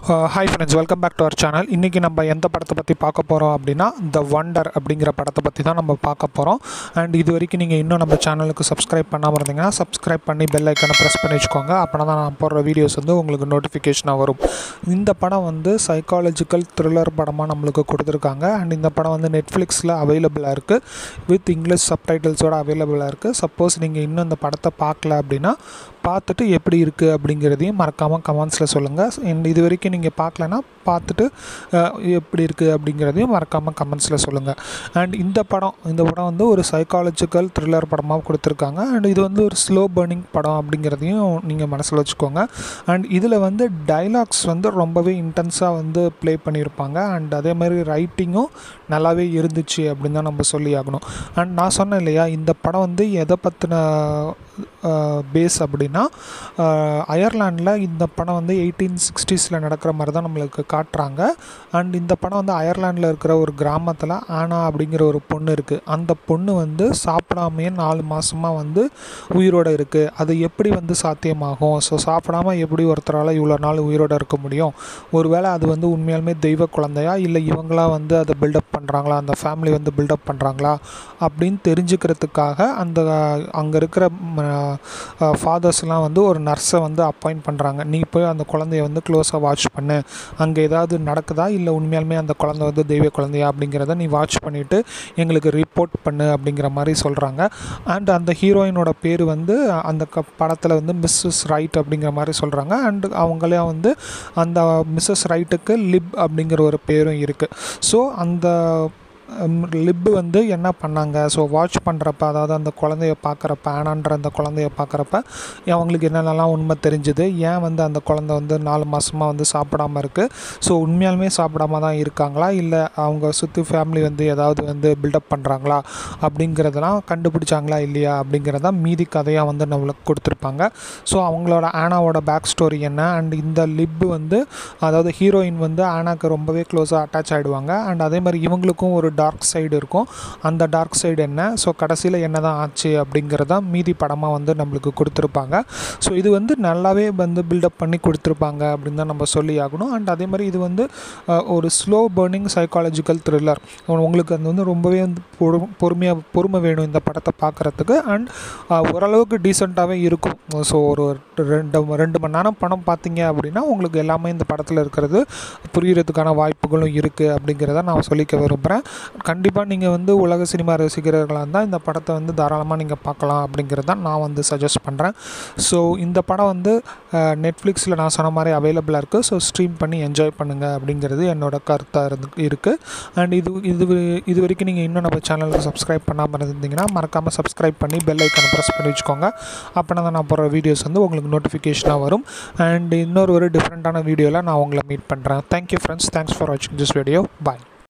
Hi friends, welcome back to our channel. இன்றைக்கி நம்ம எந்த படத்தை பற்றி பார்க்க போகிறோம் அப்படின்னா த வண்டர் அப்படிங்கிற படத்தை பற்றி தான் நம்ம பார்க்க போகிறோம். அண்ட் இது வரைக்கும் நீங்கள் இன்னும் நம்ம சேனலுக்கு சப்ஸ்கிரைப் பண்ணாமல் இருந்தீங்கன்னா சப்ஸ்கிரைப் பண்ணி பெல் ஐக்கானை ப்ரெஸ் பண்ணி வச்சுக்கோங்க. அப்படின்னா தான் நான் போடுற வீடியோஸ் வந்து உங்களுக்கு நோட்டிஃபிகேஷனாக வரும். இந்த படம் வந்து சைக்காலஜிக்கல் த்ரில்லர் படமாக நம்மளுக்கு கொடுத்துருக்காங்க. அண்ட் இந்த படம் வந்து நெட்ஃப்ளிக்ஸில் அவைலபிளாக இருக்குது, வித் இங்கிலீஷ் சப்டைட்டில்ஸோடு அவைலபிளாக இருக்குது. சப்போஸ் நீங்கள் இன்னும் இந்த படத்தை பார்க்கல அப்படின்னா பார்த்துட்டு எப்படி இருக்குது அப்படிங்கிறதையும் மறக்காமல் கமெண்ட்ஸில் சொல்லுங்கள். இது வரைக்கும் நீங்கள் பார்க்கலன்னா பார்த்துட்டு எப்படி இருக்குது அப்படிங்கிறதையும் மறக்காமல் கமெண்ட்ஸில் சொல்லுங்கள். அண்ட் இந்த படம் வந்து ஒரு சைக்காலஜிக்கல் த்ரில்லர் படமாக கொடுத்துருக்காங்க. அண்ட் இது வந்து ஒரு ஸ்லோ பர்னிங் படம் அப்படிங்கிறதையும் நீங்கள் மனசில் வச்சுக்கோங்க. அண்ட் இதில் வந்து டைலாக்ஸ் வந்து ரொம்பவே இன்டென்ஸாக வந்து ப்ளே பண்ணியிருப்பாங்க. அண்ட் அதே மாதிரி ரைட்டிங்கும் நல்லாவே இருந்துச்சு அப்படின்னு தான் நம்ம சொல்லி ஆகணும். அண்ட் நான் சொன்னேன் இல்லையா, இந்த படம் வந்து எதை பற்றின பேஸ் அப்படின்னா, அயர்லாண்டில் இந்த படம் வந்து 1860s நடக்கிற மாதிரி தான் நம்மளுக்கு காட்டுறாங்க. அண்ட் இந்த படம் வந்து அயர்லாண்டில் இருக்கிற ஒரு கிராமத்தில் ஆனா அப்படிங்கிற ஒரு பொண்ணு இருக்குது. அந்த பொண்ணு வந்து சாப்பிடாமையே 4 மாதமாக வந்து உயிரோடு இருக்குது. அது எப்படி வந்து சாத்தியமாகும்? ஸோ சாப்பிடாமல் எப்படி ஒருத்தரால் இவ்வளோ நாள் உயிரோடு இருக்க முடியும்? ஒருவேளை அது வந்து உண்மையாலுமே தெய்வ குழந்தையா, இல்லை இவங்களா வந்து அதை பில்டப் பண்ணுறாங்களா, அந்த ஃபேமிலி வந்து பில்டப் பண்ணுறாங்களா அப்படின்னு தெரிஞ்சுக்கிறதுக்காக அங்கே இருக்கிற ஃபாதர்ஸ்லாம் வந்து ஒரு நர்ஸை வந்து அப்பாயிண்ட் பண்ணுறாங்க. நீ போய் அந்த குழந்தைய வந்து க்ளோஸாக வாட்ச் பண்ணு, அங்கே ஏதாவது நடக்குதா, இல்லை உண்மையாலுமே அந்த குழந்தை வந்து தெய்வ குழந்தையா அப்படிங்கிறத நீ வாட்ச் பண்ணிவிட்டு எங்களுக்கு ரிப்போர்ட் பண்ணு அப்படிங்கிற மாதிரி சொல்கிறாங்க. அண்ட் அந்த ஹீரோயினோட பேர் வந்து அந்த படத்தில் வந்து மிஸ்ஸஸ் ரைட் அப்படிங்கிற மாதிரி சொல்கிறாங்க. அண்ட் அவங்களே வந்து அந்த மிஸ்ஸஸ் ரைட்டுக்கு லிப் அப்படிங்கிற ஒரு பேரும் இருக்குது. ஸோ அந்த லிப்பு வந்து என்ன பண்ணாங்க, ஸோ வாட்ச் பண்ணுறப்ப, அதாவது அந்த குழந்தைய பார்க்குறப்ப, ஆனான்ற அந்த குழந்தைய பார்க்குறப்ப அவங்களுக்கு என்னென்னலாம் உண்மை தெரிஞ்சுது, ஏன் வந்து அந்த குழந்தை வந்து 4 மாதமாக வந்து சாப்பிடாமல் இருக்குது, ஸோ உண்மையாலுமே சாப்பிடாம தான் இருக்காங்களா, இல்லை அவங்க சுற்றி ஃபேமிலி வந்து ஏதாவது வந்து பில்டப் பண்ணுறாங்களா அப்படிங்கிறதெல்லாம் கண்டுபிடிச்சாங்களா இல்லையா அப்படிங்கிறத மீதி கதையாக வந்து நம்மளுக்கு கொடுத்துருப்பாங்க. ஸோ அவங்களோட ஆனாவோட பேக் ஸ்டோரி என்ன, அண்ட் இந்த லிப்பு வந்து, அதாவது ஹீரோயின் வந்து ஆனாக்கு ரொம்பவே க்ளோஸாக அட்டாச் ஆகிடுவாங்க. அண்ட் அதே மாதிரி இவங்களுக்கும் ஒரு டார்க் சைடு இருக்கும். அந்த டார்க் சைடு என்ன, ஸோ கடைசியில் என்ன தான் ஆச்சு அப்படிங்கிறத மீதி படமாக வந்து நம்மளுக்கு கொடுத்துருப்பாங்க. ஸோ இது வந்து நல்லாவே வந்து பில்டப் பண்ணி கொடுத்துருப்பாங்க அப்படின்னு தான் நம்ம சொல்லி ஆகணும். அண்ட் அதே மாதிரி இது வந்து ஒரு ஸ்லோ பர்னிங் சைக்காலஜிக்கல் த்ரில்லர். உங்களுக்கு அது வந்து ரொம்பவே வந்து பொறுமை வேணும் இந்த படத்தை பார்க்குறதுக்கு. அண்ட் ஓரளவுக்கு டீசெண்டாகவே இருக்கும். ஸோ ஒரு 2 மணி நேரம் படம் பார்த்தீங்க அப்படின்னா உங்களுக்கு எல்லாமே இந்த படத்தில் இருக்கிறது புரிகிறதுக்கான வாய்ப்புகளும் இருக்குது அப்படிங்கிறத நான் சொல்லிக்க விரும்புகிறேன். கண்டிப்பாக நீங்கள் வந்து உலக சினிமா ரசிகர்களாக இருந்தால் இந்த படத்தை வந்து தாராளமாக நீங்கள் பார்க்கலாம் அப்படிங்கிறத நான் வந்து சஜஸ்ட் பண்ணுறேன். ஸோ இந்த படம் வந்து நெட்ஃப்ளிக்ஸில் நான் சொன்ன மாதிரி அவைலபிளாக இருக்குது. ஸோ ஸ்ட்ரீம் பண்ணி என்ஜாய் பண்ணுங்கள் அப்படிங்கிறது என்னோட கருத்தாக இருக்குது. அண்ட் இது வரைக்கும் நீங்கள் இன்னும் நம்ம சேனலுக்கு சப்ஸ்கிரைப் பண்ணாமல் இருந்தீங்கன்னா மறக்காமல் சப்ஸ்கிரைப் பண்ணி பெல் ஐக்கானை ப்ரெஸ் பண்ணி வச்சுக்கோங்க. அப்படின்னா தான் நான் போகிற வீடியோஸ் வந்து உங்களுக்கு நோட்டிஃபிகேஷனாக வரும். அண்ட் இன்னொரு டிஃப்ரெண்ட்டான வீடியோவில் நான் உங்களை மீட் பண்ணுறேன். தேங்க்யூ ஃப்ரெண்ட்ஸ், தேங்க்ஸ் ஃபார் வாட்சிங் திஸ் வீடியோ. பாய்.